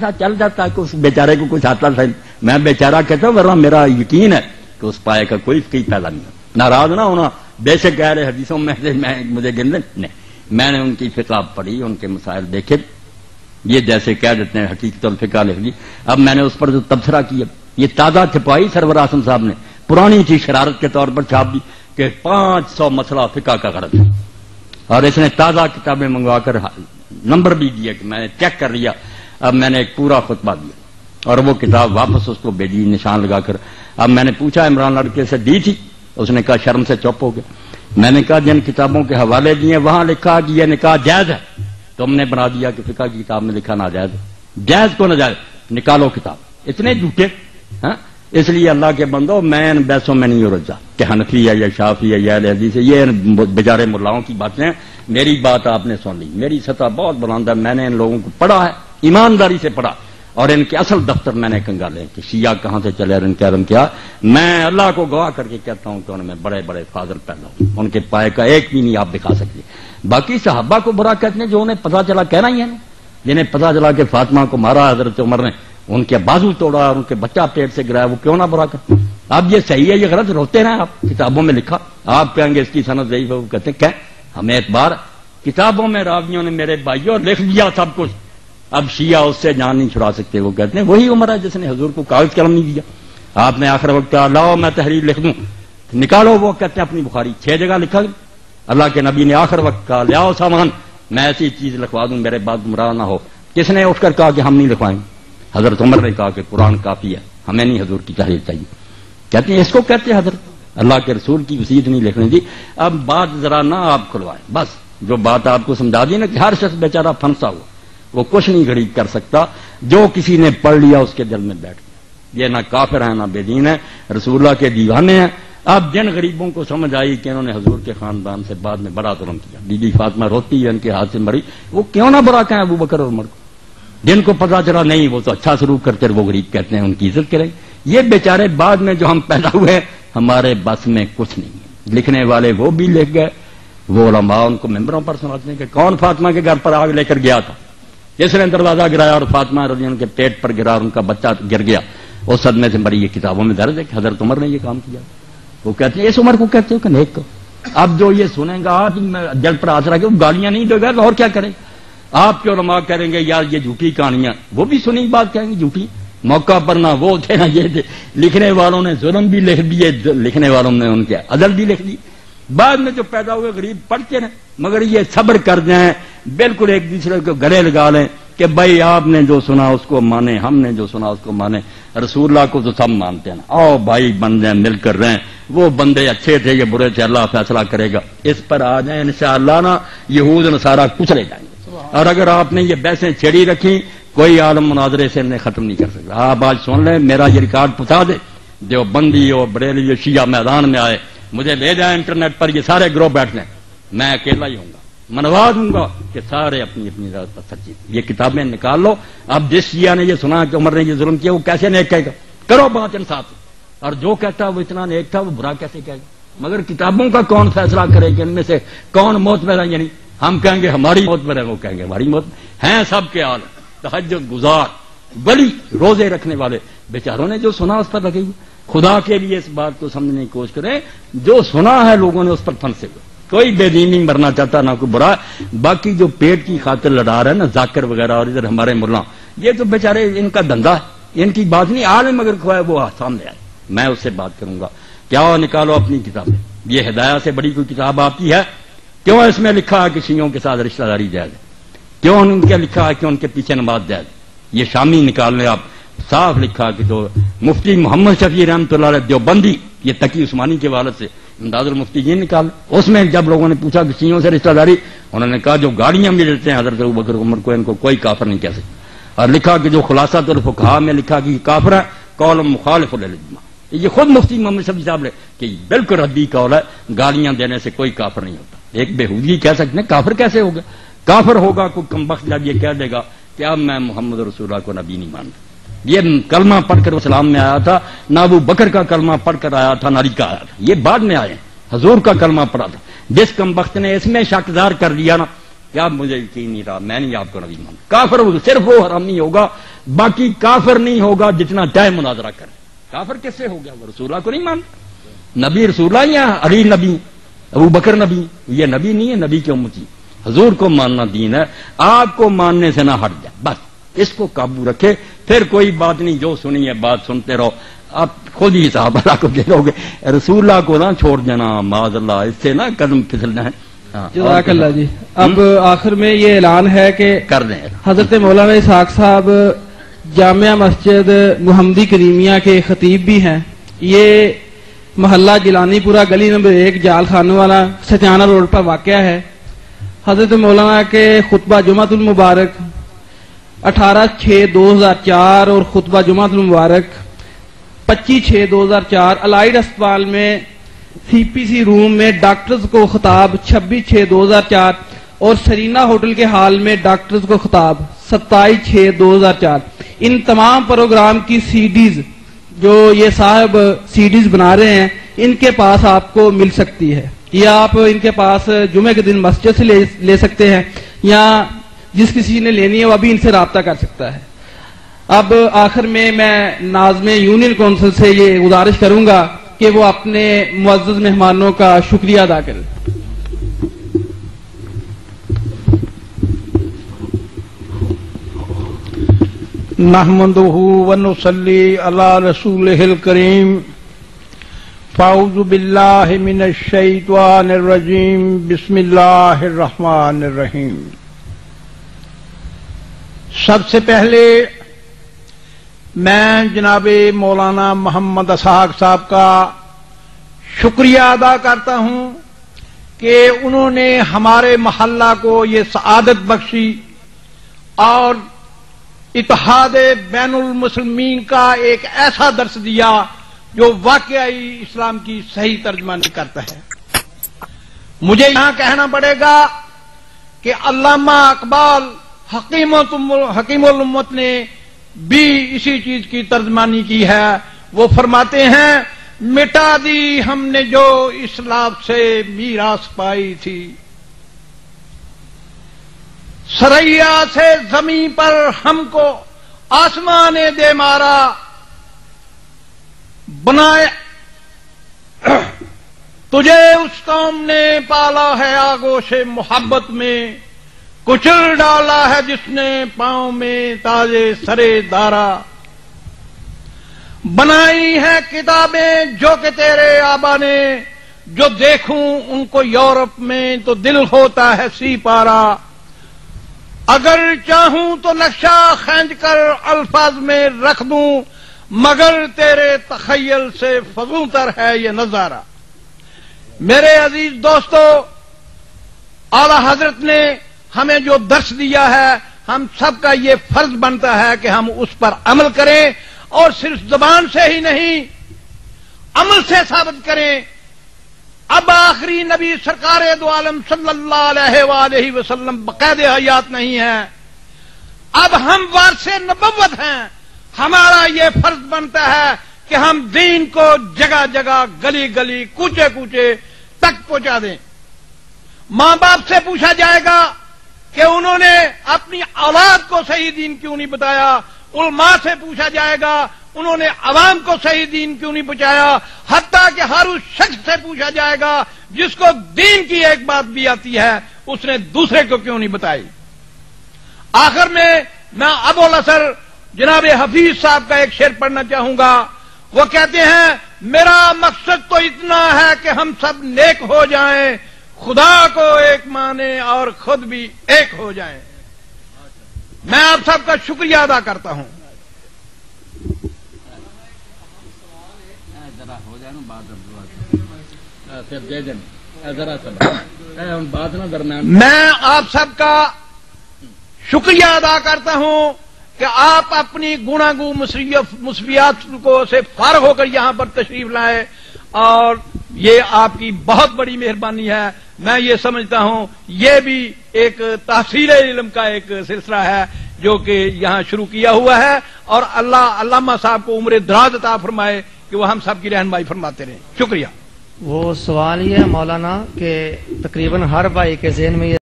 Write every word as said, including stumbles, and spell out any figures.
ساتھ چل جاتا ہے کہ اس بیچارے کو کچھ آتا ہے. میں بیچارہ کہتا ہوں ورنہ میرا یقین ہے کہ اس پائے کا کوئی فقہ پیدا نہیں ہے. ناراض نہ ہونا، بے شک کہہ رہے حدیثوں میں سے میں مجھے گن نہیں، میں نے ان کی فقہ پڑھی، ان کے مسائل دیکھے، یہ جیسے کہہ دیتے ہیں حقیقت الفقہ لکھ لی. اب میں نے اس پر جو تبصرہ کیا، یہ تازہ چھپائی سرور اعظم صاحب نے، پرانی تھی شرارت کے طور پر چھاپ دی کہ پانچ سو مسئلہ فقہ کا غرض ہے، اور اس نے تازہ کتابیں منگوا کر نمبر بھی دیا کہ میں نے چیک کر لیا. اب میں نے ایک پورا خطبہ دیا اور وہ کتاب واپس اس کو بھیجی نشان لگا کر. اب میں نے پوچھا عمران لڑکے سے دی تھی، اس نے کہا شرم سے چپ ہو گیا. میں نے کہا جن کتابوں کے حوالے دیے وہاں لکھا کہ یہ نکاح جائز ہے، تم نے بنا دیا کہ فقہ کی کتاب میں لکھا ناجائز ہے. جائز کو ناجائز نکالو کتاب، اتنے جھوٹے. ہاں اس لیے اللہ کے بندو میں ان بحثوں میں نہیں الجھا کہ حنفی ہے یا شافعی ہے یا اہل حدیث ہے، یہ بیچارے ملاؤں کی باتیں. میری بات آپ نے سن لی، میری سطح بہت بلند ہے، میں نے ان لوگوں کو پڑھا ہے، ایمانداری سے پڑھا، اور ان کے اصل دفتر میں نے کنگالے کہ شیعہ کہاں سے چلے اور ان کے عالم کیا. میں اللہ کو گواہ کر کے کہتا ہوں کہ ان میں بڑے بڑے فاضل پیدا ہوں، ان کے پائے کا ایک بھی نہیں آپ دکھا سکتے. باقی صحابہ کو برا کہتے ہیں جو انہیں پتا چلا کہنا ہی ہے، جنہیں پتا چلا کہ فاطمہ کو مارا حضرت عمر نے، ان کے بازو توڑا اور ان کے بچہ پیٹ سے گرایا، وہ کیوں نہ برا کرتے. اب یہ صحیح ہے یہ غلط روتے رہے آپ، کتابوں میں لکھا، آپ کہیں گے اس کی سند ضعیف ہے، وہ کہتے ہیں کہ ہمیں اعتبار کتابوں میں راویوں نے میرے بھائیوں لکھ دیا سب کچھ، اب شیعہ اس سے جان نہیں چھڑا سکتے. وہ کہتے ہیں وہی عمر ہے جس نے حضور کو کاغذ قلم نہیں دیا. آپ نے آخر وقت کہا لاؤ میں تحریر لکھ دوں، نکالو. وہ کہتے ہیں اپنی بخاری چھ جگہ لکھا، اللہ کے نبی نے آخر وقت کہا لیاؤ سامان میں ایسی چیز لکھوا دوں میرے بعد گمراہ نہ ہو. کس نے اٹھ کر کہا کہ ہم نہیں لکھوائیں؟ حضرت عمر نے کہا کہ قرآن کافی ہے، ہمیں نہیں حضور کی تحریر چاہیے. کہتے ہیں اس کو کہتے ہیں حضرت اللہ کے رسول کی وصیت نہیں لکھنے دی. اب بات ذرا نہ آپ کھلوائیں، بس جو بات آپ کو سمجھا دی نا کہ ہر شخص بیچارہ پھنسا ہوا، وہ کچھ نہیں غریب کر سکتا. جو کسی نے پڑھ لیا اس کے دل میں بیٹھ گیا. یہ نہ کافر ہیں نہ بے دین ہے، رسول اللہ کے دیوانے ہیں. اب جن غریبوں کو سمجھ آئی کہ انہوں نے حضور کے خاندان سے بعد میں بڑا ظلم کیا، بی بی فاطمہ روتی ہے ان کے ہاتھ سے مری، وہ کیوں نہ برا کہیں ابو بکر اور عمر کو. جن کو پتا چلا نہیں وہ تو اچھا سلوک کرتے، وہ غریب کہتے ہیں ان کی عزت کریں. یہ بیچارے بعد میں جو ہم پیدا ہوئے ہمارے بس میں کچھ نہیں ہے. لکھنے والے وہ بھی لکھ گئے، وہ علماء ان کو ممبروں پر سناتے ہیں کہ کون فاطمہ کے گھر پر آگ لے کر گیا تھا، جس نے دروازہ گرایا اور فاطمہ رضی اللہ کے پیٹ پر گرا اور ان کا بچہ گر گیا، اس صدمے سے مری. یہ کتابوں میں درج ہے کہ حضرت عمر نے یہ کام کیا. وہ کہتے ہیں اس عمر کو کہتے ہو کہ نیک کو. اب جو یہ سنیں گا آج جل پر آسرا کے وہ گالیاں نہیں دے گا تو اور کیا کریں. آپ کے علماء کریں گے یار یہ جھوٹی کہانیاں، وہ بھی سنی بات کہیں گے جھوٹی. موقع پر نہ وہ تھے نہ یہ تھے، لکھنے والوں نے ظلم بھی لکھ دیے، لکھنے والوں نے ان کے عدل بھی لکھ دی. بعد میں جو پیدا ہوئے غریب پڑھتے رہے، مگر یہ صبر کر جائیں، بالکل ایک دوسرے کو گلے لگا لیں کہ بھائی آپ نے جو سنا اس کو مانے، ہم نے جو سنا اس کو مانے. رسول اللہ کو تو سب مانتے ہیں، آؤ بھائی بن جائیں، مل کر رہیں. وہ بندے اچھے تھے یہ برے تھے، اللہ فیصلہ کرے گا. اس پر آ جائیں انشاءاللہ نا یہود نصارہ کچلے جائیں گے. اور اگر آپ نے یہ بحثیں چھیڑی رکھی کوئی عالم مناظرے سے انہیں ختم نہیں کر سکتا. آپ آج سن لیں، میرا یہ ریکارڈ پہنچا دے، جو بندی ہو بریلوی شیعہ میدان میں آئے مجھے لے جائیں انٹرنیٹ پر، یہ سارے گروہ بیٹھ لیں، میں اکیلا ہی ہوں گا، منوا دوں گا کہ سارے اپنی اپنی ذات پر سچی. یہ کتابیں نکال لو. اب جس شیعہ نے یہ سنا کہ عمر نے یہ ظلم کیا وہ کیسے نیک کہے گا؟ کرو بات انصاف سے. اور جو کہتا وہ اتنا نیک تھا وہ برا کیسے کہے گا؟ مگر کتابوں کا کون فیصلہ کرے کہ ان میں سے کون موت میں رہے؟ یعنی ہم کہیں گے ہماری موت میں رہے، وہ کہیں گے ہماری موت ہیں. سب کے حال تہجد گزار بلی روزے رکھنے والے بیچاروں نے جو سنا اس پر لگے ہوئے. خدا کے لیے اس بات کو سمجھنے کی کوشش کریں، جو سنا ہے لوگوں نے اس پر پھنسے ہوئے. کوئی بے دین نہیں مرنا چاہتا نہ کوئی برا. باقی جو پیٹ کی خاطر لڑا رہا ہے نا ذاکر وغیرہ اور ادھر ہمارے ملا، یہ تو بیچارے ان کا دھندا ہے، ان کی بات نہیں. عالم اگر کھوائے وہ سامنے آئے، میں اس سے بات کروں گا. کیا نکالو اپنی کتابیں. یہ ہدایت سے بڑی کوئی کتاب آپ کی ہے؟ کیوں اس میں لکھا ہے کہ شیعوں کے ساتھ رشتہ داری جائز ہے؟ کیوں ان کے لکھا ہے کہ ان کے پیچھے نماز جائز؟ یہ شامی نکال لیں آپ. صاف لکھا کہ جو مفتی محمد شفیع رحمۃ اللہ علیہ دیوبندی، یہ تقی عثمانی کے والد سے امداد المفتی جی نکال. اس میں جب لوگوں نے پوچھا کہ شیعوں سے رشتہ داری، انہوں نے کہا جو گاڑیاں بھی دیتے ہیں حضرت ابوبکر عمر کو ان کو کوئی کافر نہیں کہہ سکتا. اور لکھا کہ جو خلاصہ الفقہاء میں لکھا کہ کافر ہے، قول مخالف للاجماع. یہ خود مفتی محمد شفیع صاحب نے کہ بالکل ردی قول ہے، گالیاں دینے سے کوئی کافر نہیں ہوتا. ایک بےہودگی کہہ سکتے ہیں کافر کیسے ہوگا؟ کافر ہوگا کوئی کمبخت جب یہ کہہ دے گا کہ اب میں محمد رسول اللہ کو نبی نہیں مانتا. یہ کلمہ پڑھ کر اسلام میں آیا تھا، نہ ابو بکر کا کلمہ پڑھ کر آیا تھا، نہ علی کا آیا تھا. یہ بعد میں آئے، حضور کا کلمہ پڑھا تھا. جس کمبخت نے اس میں شک ظاہر کر دیا نا کیا مجھے یقین نہیں رہا، میں نہیں آپ کو نبی مانتا. کافر صرف وہ حرامی ہوگا، باقی کافر نہیں ہوگا جتنا چاہے مناظرہ کرے. کافر کس سے ہو گیا؟ وہ رسول اللہ کو نہیں مانتا. نبی رسول اللہ یا علی نبی، ابو بکر نبی، یہ نبی نہیں ہے، نبی کی امتی. حضور کو ماننا دین ہے، آپ کو ماننے سے نہ ہٹ جائے، بس اس کو قابو رکھے. پھر کوئی بات نہیں، جو سنی ہے بات سنتے رہو. آپ خود ہی صاحب اللہ کو دے دو گے. رسول اللہ کو نہ چھوڑ دینا معاذ اللہ، اس سے نہ قدم پھسلنا ہے. جزاک اللہ جی. اب آخر میں یہ اعلان ہے کہ کر دیں حضرت مولانا اسحاق صاحب جامعہ مسجد محمدی کریمیہ کے خطیب بھی ہیں. یہ محلہ جیلانی پورا گلی نمبر ایک جال خانوں والا ستیانہ روڈ پر واقع ہے. حضرت مولانا کے خطبہ جمعۃ المبارک اٹھارہ چھ دو ہزار چار اور خطبہ جمعۃ المبارک پچیس چھ دو ہزار چار الائڈ اسپتال میں سی پی سی روم میں ڈاکٹرز کو خطاب چھبیس چھ دو ہزار چار اور سرینا ہوٹل کے ہال میں ڈاکٹرز کو خطاب ستائیس چھ دو ہزار چار. ان تمام پروگرام کی سی ڈیز جو یہ صاحب سی ڈیز بنا رہے ہیں ان کے پاس آپ کو مل سکتی ہے، یا آپ ان کے پاس جمعے کے دن مسجد سے لے, لے سکتے ہیں، یا جس کسی نے لینی ہے وہ ابھی ان سے رابطہ کر سکتا ہے. اب آخر میں میں ناظم یونین کونسل سے یہ گزارش کروں گا کہ وہ اپنے معزز مہمانوں کا شکریہ ادا کریں. نحمدہ ونصلی علی رسولہ الکریم. فاعوذ باللہ من الشیطان الرجیم. بسم اللہ الرحمن الرحیم. سب سے پہلے میں جناب مولانا محمد اسحاق صاحب کا شکریہ ادا کرتا ہوں کہ انہوں نے ہمارے محلہ کو یہ سعادت بخشی اور اتحاد بین المسلمین کا ایک ایسا درس دیا جو واقعی اسلام کی صحیح ترجمانی کرتا ہے. مجھے یہاں کہنا پڑے گا کہ علامہ اقبال حکیم الامت نے بھی اسی چیز کی ترجمانی کی ہے. وہ فرماتے ہیں مٹا دی ہم نے جو اسلاف سے میراث پائی تھی، سریا سے زمین پر ہم کو آسمان دے مارا، بنائے تجھے اس قوم نے پالا ہے آگوش محبت میں، کچل ڈالا ہے جس نے پاؤں میں تاجے سرے دارا. بنائی ہیں کتابیں جو کہ تیرے آبا نے، جو دیکھوں ان کو یورپ میں تو دل ہوتا ہے سی پارا. اگر چاہوں تو نقشہ کھینچ کر الفاظ میں رکھ دوں، مگر تیرے تخیل سے فزوں تر ہے یہ نظارہ. میرے عزیز دوستو، اعلی حضرت نے ہمیں جو درس دیا ہے ہم سب کا یہ فرض بنتا ہے کہ ہم اس پر عمل کریں، اور صرف زبان سے ہی نہیں عمل سے ثابت کریں. اب آخری نبی سرکار دو عالم صلی اللہ علیہ وآلہ وسلم بقید حیات نہیں ہے، اب ہم وارث نبوت ہیں. ہمارا یہ فرض بنتا ہے کہ ہم دین کو جگہ جگہ گلی گلی کوچے کوچے تک پہنچا دیں. ماں باپ سے پوچھا جائے گا کہ انہوں نے اپنی اولاد کو صحیح دین کیوں نہیں بتایا، علماء سے پوچھا جائے گا انہوں نے عوام کو صحیح دین کیوں نہیں پہنچایا، حتیٰ کہ ہر اس شخص سے پوچھا جائے گا جس کو دین کی ایک بات بھی آتی ہے اس نے دوسرے کو کیوں نہیں بتائی. آخر میں میں ابو الاسر جناب حفیظ صاحب کا ایک شعر پڑھنا چاہوں گا. وہ کہتے ہیں میرا مقصد تو اتنا ہے کہ ہم سب نیک ہو جائیں، خدا کو ایک مانے اور خود بھی ایک ہو جائیں. میں آپ سب کا شکریہ ادا کرتا ہوں. میں آپ سب کا شکریہ ادا کرتا ہوں کہ آپ اپنی گناگو مصیبات کو سے فارغ ہو کر یہاں پر تشریف لائے، اور یہ آپ کی بہت بڑی مہربانی ہے. میں یہ سمجھتا ہوں یہ بھی ایک تحصیل علم کا ایک سلسلہ ہے جو کہ یہاں شروع کیا ہوا ہے، اور اللہ علامہ صاحب کو عمر دراز عطا فرمائے کہ وہ ہم سب کی رہنمائی فرماتے رہیں. شکریہ. وہ سوال یہ ہے مولانا کہ تقریباً ہر بھائی کے ذہن میں یہ